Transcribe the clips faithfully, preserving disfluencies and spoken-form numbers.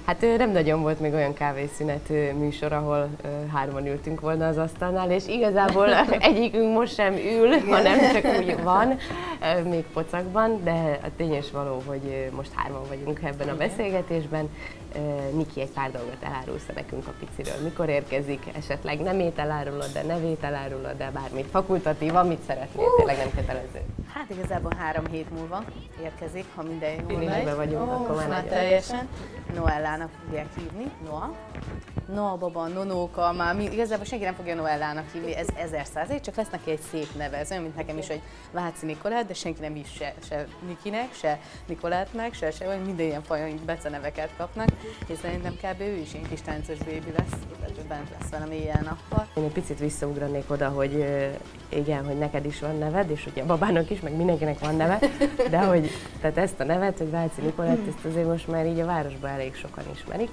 Hát nem nagyon volt még olyan kávészünet műsor, ahol hárman ültünk volna az asztalnál, és igazából egyikünk most sem ül, hanem csak úgy van, még pocakban, de a tényes való, hogy most hárman vagyunk ebben a beszélgetésben. Niki, egy pár dolgot elárulsz nekünk a piciről. Mikor érkezik? Esetleg nemét elárulod, de nevét elárulod, de bármit fakultatív, amit szeretnél, uh. tényleg nem kötelező. Hát igazából három hét múlva érkezik, ha minden jól megy. Vagyunk, oh, akkor már teljesen. Noellának fogják hívni, Noa. Noa baba, Nonóka, már mi, igazából senki nem fogja Noellának hívni, ez ezer százalék, csak lesz neki egy szép neve, ez olyan, mint nekem is, hogy Váci Nikolát, de senki nem is se, se Nikinek, se Nikolátnak, se, se, vagy minden ilyen fajon beceneveket kapnak, és szerintem kb. Ő is ilyen kis táncos bébi lesz, tehát bent lesz velem éjjel-nappal. Én egy picit visszaugranék oda, hogy igen, hogy neked is van neved, és ugye a babának is, meg mindenkinek van neve, de hogy tehát ezt a nevet, hogy Váci Nikolát, ezt azért most már így a városban elég sokan ismerik.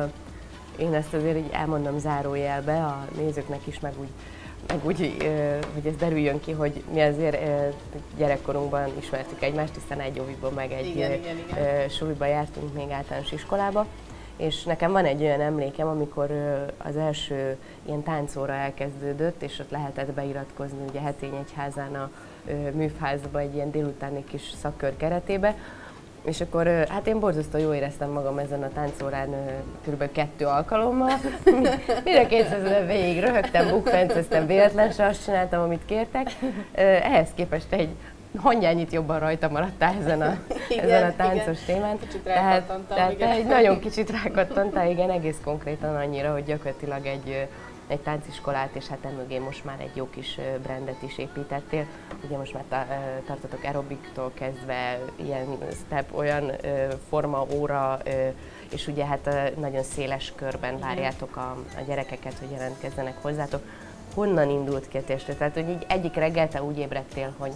Én ezt azért így elmondom zárójelbe a nézőknek is, meg úgy, meg úgy, hogy ez derüljön ki, hogy mi azért gyerekkorunkban ismertük egymást, hiszen egy óviban meg egy igen, igen, igen. suliba jártunk még általános iskolába. És nekem van egy olyan emlékem, amikor az első ilyen táncóra elkezdődött, és ott lehetett beiratkozni ugye Hetényegyházán a műfházba egy ilyen délutáni kis szakkör keretébe. És akkor hát én borzasztó jól éreztem magam ezen a táncórán kb. kettő alkalommal. Mind a kétszáz végig röhögtem, bukfenceztem, véletlenül azt csináltam, amit kértek. Ehhez képest egy hangyányit jobban rajta maradtál ezen a, igen, ezen a táncos igen. témán. Kicsit tehát, tehát igen. egy nagyon kicsit rákattantál, igen, egész konkrétan annyira, hogy gyakorlatilag egy, egy tánciskolát, és hát emögé most már egy jó kis brandet is építettél. Ugye most már tartotok aerobiktól kezdve, ilyen step, olyan forma, óra, és ugye hát nagyon széles körben várjátok a, a gyerekeket, hogy jelentkezzenek hozzátok. Honnan indult ki a testő? Tehát, hogy így egyik reggel te úgy ébredtél, hogy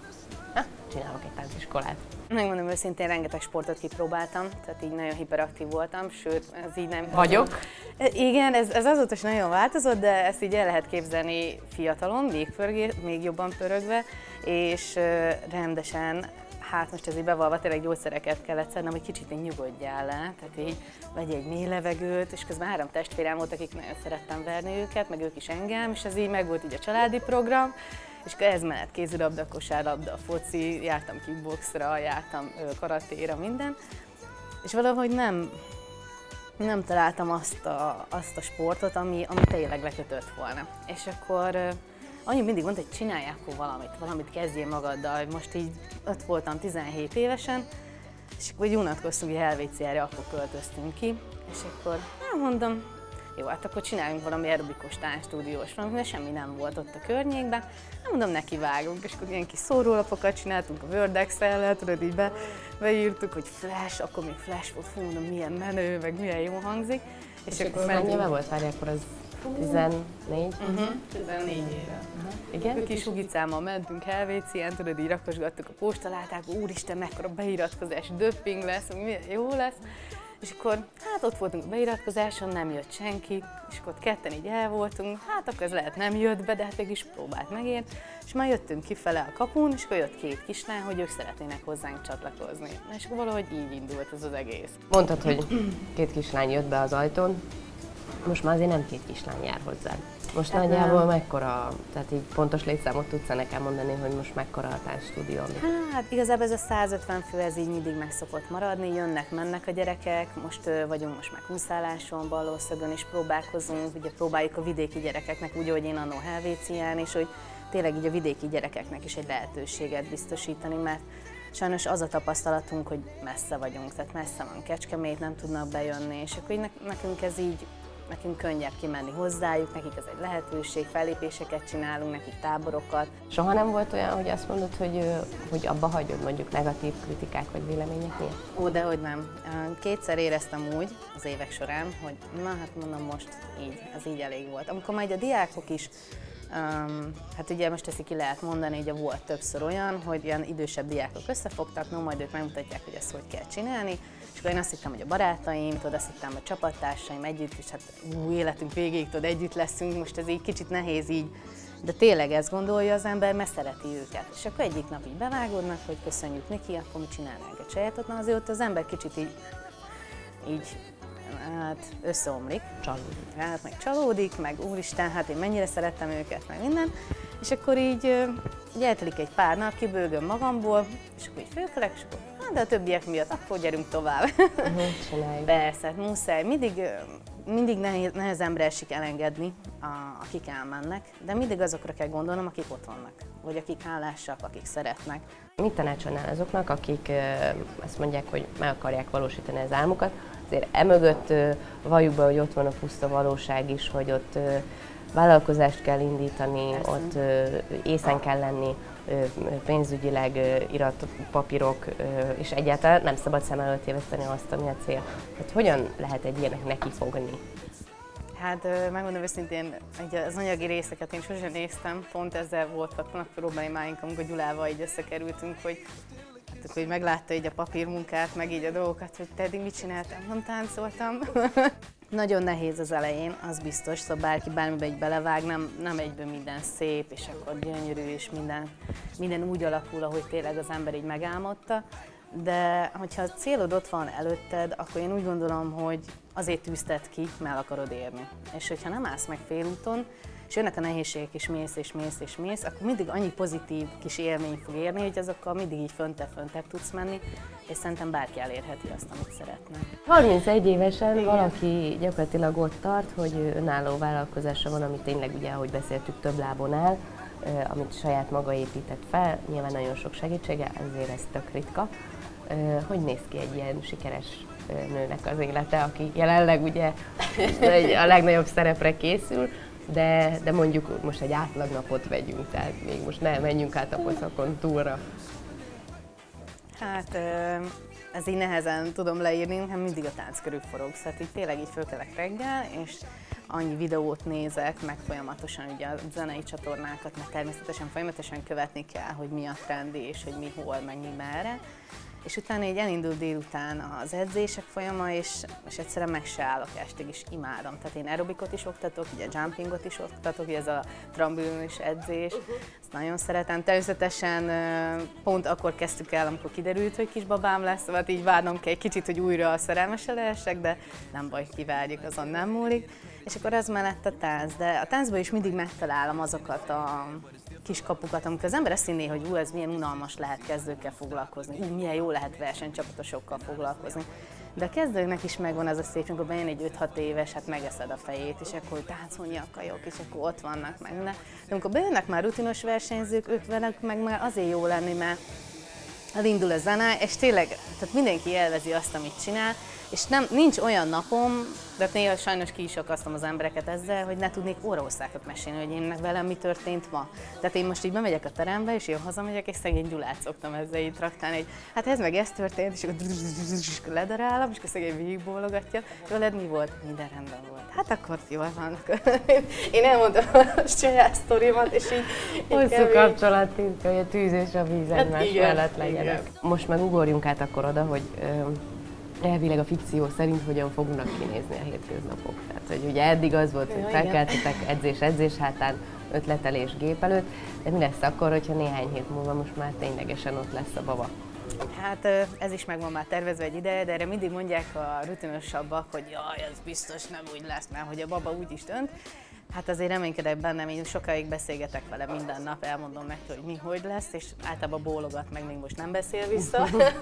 csinálok egy tánciskolát. Megmondom őszintén, rengeteg sportot kipróbáltam, tehát így nagyon hiperaktív voltam, sőt, ez így nem... Vagyok? Igen, ez, ez azóta is nagyon változott, de ezt így el lehet képzelni fiatalon, még, pörgé, még jobban pörögve, és uh, rendesen, hát most ez így bevallva, tényleg gyógyszereket kellett szednem, hogy kicsit így nyugodjál le, tehát így vegyél egy mély levegőt, és közben három testvérem volt, akik nagyon szerettem verni őket, meg ők is engem, és ez így meg volt így a családi program. És ez mellett kézilabda, kosárlabda, foci, jártam kickboxra, jártam karatéra, minden. És valahogy nem, nem találtam azt a, azt a sportot, ami, ami tényleg lekötött volna. És akkor annyi mindig mondta, hogy csinálj akkor valamit, valamit kezdjél magaddal. Most így ott voltam tizenhét évesen, és akkor így unatkoztunk, hogy Helvéciára, akkor költöztünk ki. És akkor elmondom, jó, hát akkor csináljunk valami aerobikos táncstúdiós valamit, mert semmi nem volt ott a környékben. Nem mondom, neki vágunk, és akkor ilyen kis szórólapokat csináltunk a Word Excel-lel, tudod, így be, beírtuk, hogy flash, akkor még flash volt, fú, mondom, milyen menő, meg milyen jó hangzik. És, és akkor mennyi éve volt? Várj, akkor az tizennégy? Uh-huh. tizennégy éve. Uh-huh. Igen? Kis hugicámmal mentünk Helvécián, tudod, így rakosgattuk a postalátákba, úristen, mekkora beiratkozás, döpping lesz, milyen jó lesz. És akkor hát ott voltunk a beiratkozáson, nem jött senki, és akkor ott ketten így el voltunk, hát akkor ez lehet nem jött be, de hát mégis próbált megérni. És már jöttünk kifele a kapun, és akkor jött két kislány, hogy ők szeretnének hozzánk csatlakozni. És akkor valahogy így indult ez az egész. Mondtad, hogy két kislány jött be az ajtón, most már azért nem két kislány jár hozzád. Most hát nagyjából nem. Mekkora, tehát így pontos létszámot tudsz nekem mondani, hogy most mekkora a táncstúdió? Hát igazából ez a százötven fő, ez így mindig meg szokott maradni, jönnek, mennek a gyerekek, most uh, vagyunk most már Kunszálláson, Ballószögön is próbálkozunk, ugye próbáljuk a vidéki gyerekeknek, úgy, ahogy én annó Helvécián, és hogy tényleg így a vidéki gyerekeknek is egy lehetőséget biztosítani, mert sajnos az a tapasztalatunk, hogy messze vagyunk, tehát messze van Kecskemét, nem tudnak bejönni, és akkor így nekünk ez így nekünk könnyebb kimenni hozzájuk, nekik ez egy lehetőség, fellépéseket csinálunk, nekik táborokat. Soha nem volt olyan, hogy azt mondod, hogy, hogy abba hagyod mondjuk negatív kritikák vagy vélemények miatt? Ó, dehogy nem. Kétszer éreztem úgy az évek során, hogy na hát mondom most így, ez így elég volt. Amikor majd a diákok is, um, hát ugye most ezt ki lehet mondani, ugye volt többször olyan, hogy ilyen idősebb diákok összefogtak, no majd ők megmutatják, hogy ezt hogy kell csinálni. És akkor én azt hittem, hogy a barátaim, tudod, azt hittem, a csapattársaim együtt, és hát ú, életünk végéig, tudod, együtt leszünk, most ez így kicsit nehéz így, de tényleg ezt gondolja az ember, mert szereti őket. És akkor egyik nap így bevágódnak, hogy köszönjük neki, akkor mi csinálnánk egy sajátot, na azért ott az ember kicsit így, így hát összeomlik. Csalódik. Hát meg csalódik, meg úristen, hát én mennyire szerettem őket, meg minden. És akkor így, így eltelik egy pár nap, kibőgöm magamból, és akkor így fölkelek, és akkor, hát de a többiek miatt, akkor gyerünk tovább. Uh-huh, csináljuk. Persze, muszáj. Mindig, mindig nehéz, nehezemre esik elengedni, a, akik elmennek, de mindig azokra kell gondolnom, akik ott vannak, vagy akik hálásak, akik szeretnek. Mit tanácsolnál azoknak, akik azt mondják, hogy meg akarják valósítani az álmukat? Azért emögött valljuk be, hogy ott van a puszta valóság is, hogy ott vállalkozást kell indítani, persze. Ott észen kell lenni, pénzügyileg irat papírok, és egyáltalán nem szabad szem előtt téveszteni azt, ami a cél. Tehát hogyan lehet egy ilyenek nekifogni? Hát megmondom őszintén, az anyagi részeket én sosem néztem, pont ezzel voltak problémáink, amikor Gyulával így összekerültünk, hogy, hát, hogy meglátta így a papírmunkát, meg így a dolgokat, hogy te eddig mit csináltam, nem táncoltam. Nagyon nehéz az elején, az biztos, szóval bárki bármiben így belevág, nem, nem egyből minden szép, és akkor gyönyörű, és minden, minden úgy alakul, ahogy tényleg az ember így megálmodta. De hogyha a célod ott van előtted, akkor én úgy gondolom, hogy azért tűzted ki, mert el akarod érni. És hogyha nem állsz meg félúton, és jönnek a nehézségek, és mész, és mész, és mész, akkor mindig annyi pozitív kis élmény fog érni, hogy azokkal mindig így föntebb-föntebb tudsz menni, és szerintem bárki elérheti azt, amit szeretne. harmincegy évesen igen. Valaki gyakorlatilag ott tart, hogy önálló vállalkozása van, ami tényleg ugye, ahogy beszéltük, több lábon áll, amit saját maga épített fel, nyilván nagyon sok segítsége, ezért ez tök ritka. Hogy néz ki egy ilyen sikeres nőnek az élete, aki jelenleg ugye a legnagyobb szerepre készül, de, de mondjuk most egy átlagnapot vegyünk, tehát még most ne menjünk át a pocakon túlra. Hát ez így nehezen tudom leírni, hanem mindig a tánc körül forogsz. Hát így tényleg így fölkelek reggel, és annyi videót nézek, meg folyamatosan ugye a zenei csatornákat, meg természetesen folyamatosan követni kell, hogy mi a trendi, és hogy mi hol, meg mi merre. És utána így elindul délután az edzések folyama, és, és egyszerűen meg se állok estig, is imádom. Tehát én aerobikot is oktatok, ugye jumpingot is oktatok, ugye ez a trambulinos edzés, ezt nagyon szeretem. Természetesen pont akkor kezdtük el, amikor kiderült, hogy kisbabám lesz, szóval így várnom kell egy kicsit, hogy újra a szerelmese lehessek, de nem baj, kivárjuk, azon nem múlik. És akkor az mellett a tánc, de a táncban is mindig megtalálom azokat a kis kapukat, amikor az ember azt hinné, hogy ú, ez milyen unalmas lehet kezdőkkel foglalkozni, ú, milyen jó lehet versenycsapatosokkal foglalkozni. De a kezdőknek is megvan az a szép, amikor bejön egy öt-hat éves, hát megeszed a fejét, és akkor táncolni akarok, és akkor ott vannak meg. De amikor bejönnek már rutinos versenyzők, ők velük meg már azért jó lenni, mert elindul a zene, és tényleg tehát mindenki élvezi azt, amit csinál, és nem, nincs olyan napom, de néha sajnos ki is akasztom az embereket ezzel, hogy ne tudnék óraosztákat mesélni, hogy én velem mi történt ma. Tehát én most így bemegyek a terembe, és én hazamegyek, és szegény Gyulát szoktam ezzel így traktálni, hogy hát ez meg ez történt, és akkor ledarálom, és akkor szegény végigbólogatja. Veled mi volt? Minden rendben volt. Hát akkor jól van. Én elmondtam a saját sztorimat, és így... Hosszú kapcsolatunk, hogy a tűz és a víz egymás mellett legyenek. Most meg ugorjunk át akkor oda, hogy elvileg a fikció szerint hogyan fognak kinézni a hétköznapok. Tehát, hogy ugye eddig az volt, hogy felkeltetek edzés, edzés hátán, ötletelés gép előtt, de mi lesz akkor, hogyha néhány hét múlva most már ténylegesen ott lesz a baba? Hát ez is meg van már tervezve egy ideje, de erre mindig mondják a rutinosabbak, hogy jaj, ez biztos nem úgy lesz, mert hogy a baba úgy is dönt. Hát azért reménykedek bennem, én sokáig beszélgetek vele minden nap, elmondom neki, hogy mi hogy lesz, és általában bólogat meg, még most nem beszél vissza.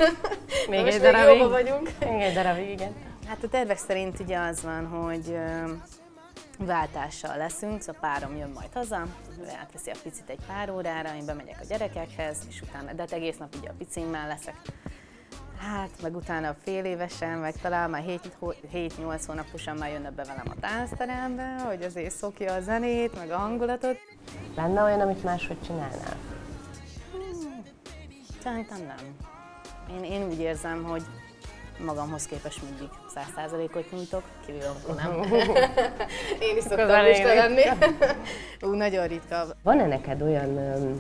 Még egy darabig. Jóba vagyunk. Még egy darabig, igen. Hát a tervek szerint ugye az van, hogy váltással leszünk, szóval párom jön majd haza, ő átveszi a picit egy pár órára, én bemegyek a gyerekekhez, és utána, de hát egész nap ugye a picimmel leszek. Hát, meg utána a fél évesen, meg talán már hét-nyolc hónaposan már jönne be velem a táncterembe, hogy azért szokja a zenét, meg a hangulatot. Lenne olyan, amit máshogy csinálnál? Hmm, szerintem nem. Én, én úgy érzem, hogy magamhoz képest mindig száz százalékot nyújtok, kivéve akkor nem. Én is szoktam lista lenni. Ú, nagyon ritka. Van-e neked olyan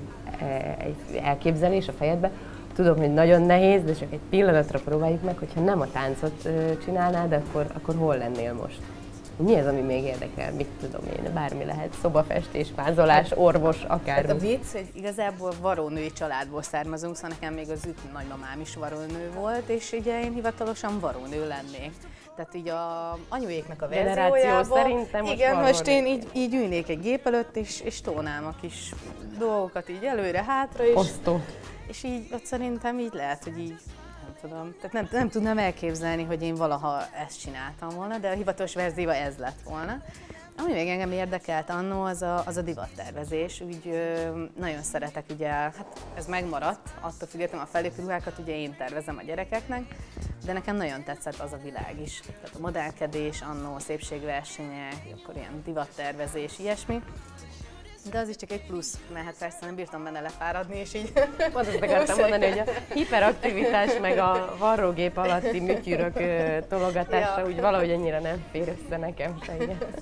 egy elképzelés a fejedbe? Tudom, hogy nagyon nehéz, de csak egy pillanatra próbáljuk meg, hogyha nem a táncot csinálnád, akkor, akkor hol lennél most? Mi az, ami még érdekel? Mit tudom én, bármi lehet, szobafestés, mázolás, orvos, akármi. Hát a vicc, hogy igazából varónői családból származunk, szóval nekem még az üt nagymamám is varónő volt, és ugye én hivatalosan varónő lennék. Tehát így a anyuéknak a verziójában, szerintem igen, most én így, így ülnék egy gép előtt, és, és tónálom a kis dolgokat így előre-hátra, és, Osztó. és így ott szerintem így lehet, hogy így nem tudom, tehát nem, nem tudnám elképzelni, hogy én valaha ezt csináltam volna, de a hivatalos verzió ez lett volna. Ami még engem érdekelt annó, az a, az a divattervezés, úgy ö, nagyon szeretek, ugye, hát ez megmaradt, attól függetlenül a felépülőákat ugye én tervezem a gyerekeknek, de nekem nagyon tetszett az a világ is. Tehát a modellkedés, annó szépségversenyek, akkor ilyen divattervezés, ilyesmi. De az is csak egy plusz, mert hát persze nem bírtam benne lefáradni, és így... Pont azt akartam mondani, hogy a hiperaktivitás meg a varrógép alatti műtyűrök tologatása Ja. úgy valahogy annyira nem fér össze nekem se.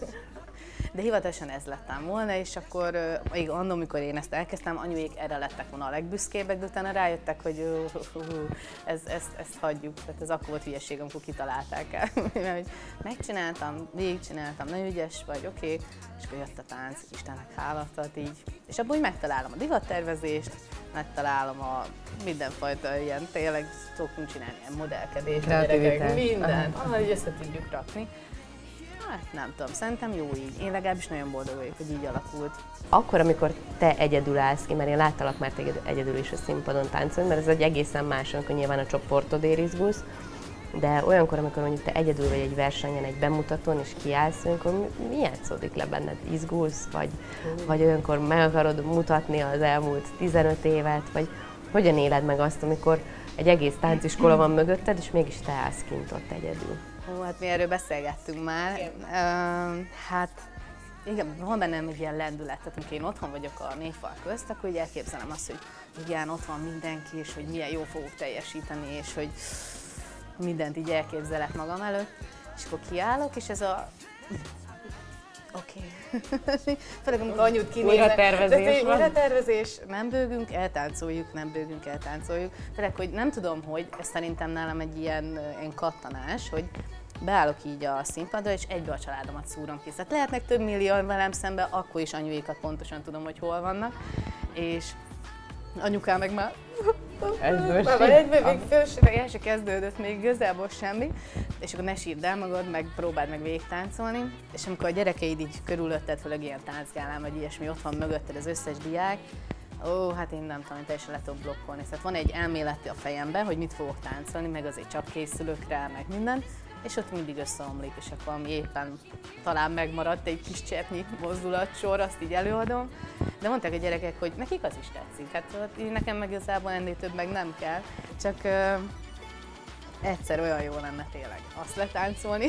De hivatalosan ez lettem volna, és akkor még annól, amikor én ezt elkezdtem, anyuék erre lettek volna a legbüszkébbek, de utána rájöttek, hogy uh, uh, uh, ez, ezt, ezt hagyjuk. Tehát ez akkor volt hülyeség, amikor kitalálták el. Mert megcsináltam, végigcsináltam, nagyon ügyes vagy, oké, okay. És akkor jött a tánc, Istennek hála, tehát így. És abban úgy megtalálom a divattervezést, megtalálom a mindenfajta ilyen, tényleg szoktunk csinálni ilyen modellkedést, gyerekek, mindent, ahogy össze tudjuk rakni. Hát nem tudom, szerintem jó így. Én legalábbis nagyon boldog vagyok, hogy így alakult. Akkor, amikor te egyedül állsz ki, mert én láttalak már téged egyedül is a színpadon táncolni, mert ez egy egészen más, amikor nyilván a csoportodért izgulsz, de olyankor, amikor mondjuk te egyedül vagy egy versenyen, egy bemutatón és kiállsz, olyankor mi játszódik le benned? Izgulsz, vagy, mm. vagy olyankor meg akarod mutatni az elmúlt tizenöt évet, vagy hogyan éled meg azt, amikor egy egész tánciskola van mögötted, és mégis te állsz kint ott egyedül? Ó, hát mi erről beszélgettünk már. Uh, hát igen, van bennem egy ilyen lendület, tehát amikor én otthon vagyok a négy fal közt, akkor így elképzelem azt, hogy igen, ott van mindenki, és hogy milyen jó fogok teljesíteni, és hogy mindent így elképzelek magam előtt, és akkor kiállok, és ez a... Oké. Okay. Főleg amikor anyut kinézek. Újra tervezés van. Újra tervezés, nem bőgünk, eltáncoljuk, nem bőgünk, eltáncoljuk. Főleg, hogy nem tudom, hogy ez szerintem nálam egy ilyen, ilyen kattanás, hogy beállok így a színpadra, és egybe a családomat szúrom ki. Tehát lehetnek több millió velem szemben, akkor is anyuékat pontosan tudom, hogy hol vannak. És anyukám meg már... Már egyben még fősre el se kezdődött még igazából semmi, és akkor ne sírd el magad, meg próbáld meg végig táncolni, és amikor a gyerekeid így körülötted, főleg ilyen táncgálán vagy ilyesmi, ott van mögötted az összes diák, ó, hát én nem tudom, én teljesen le tudok blokkolni. Szóval van egy elméleti a fejemben, hogy mit fogok táncolni, meg azért csak készülök rá, meg minden, és ott mindig összeomlik, és akkor ami éppen talán megmaradt egy kis cseppnyi mozdulatsor, azt így előadom. De mondták a gyerekek, hogy nekik az is tetszik. Hát nekem meg igazából ennél több meg nem kell, csak uh, egyszer olyan jó lenne tényleg azt letáncolni,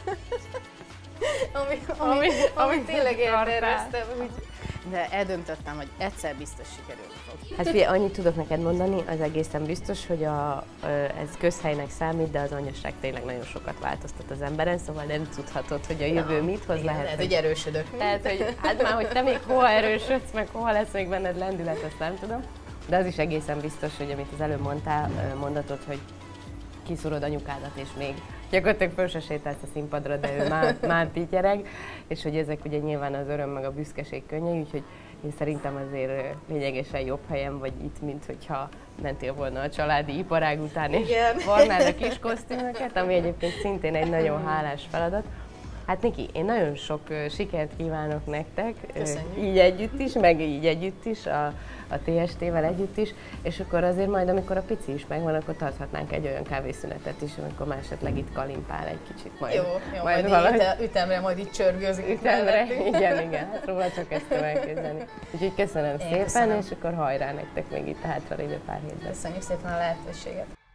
ami, ami, ami, ami tényleg elterveztem. De eldöntöttem, hogy egyszer biztos sikerülni fog. Hát figyelj, annyit tudok neked mondani, az egészen biztos, hogy a, ez közhelynek számít, de az anyaság tényleg nagyon sokat változtat az emberen, szóval nem tudhatod, hogy a jövő mit hoz. Igen, lehet, lehet, hogy, hogy erősödök. Lehet, hogy hát már, hogy te még hova erősödsz, meg hova lesz még benned lendület, azt nem tudom. De az is egészen biztos, hogy amit az előbb mondtál, mondatod, hogy kiszúrod anyukádat, és még gyakorlatilag föl se sétálsz a színpadra, de ő már, már pityereg, és hogy ezek ugye nyilván az öröm meg a büszkeség könnyei, úgyhogy én szerintem azért lényegesen jobb helyen vagy itt, mint hogyha mentél volna a családi iparág után, és varnád a kis kosztümöket, ami egyébként szintén egy nagyon hálás feladat. Hát Niki, én nagyon sok uh, sikert kívánok nektek, uh, így együtt is, meg így együtt is, a, a té es té-vel együtt is, és akkor azért majd, amikor a pici is megvan, akkor tarthatnánk egy olyan kávészünetet is, amikor már esetleg itt kalimpál egy kicsit majd. Jó, jó, majd, majd valahogy... üte, ütemre majd itt csörgőzik. Ütemre, igen, igen, hát róla csak ezt tudom elképzelni. Úgyhogy köszönöm Én szépen, köszönöm. És akkor hajrá nektek még itt a hátralévő pár hétben. Köszönjük szépen a lehetőséget.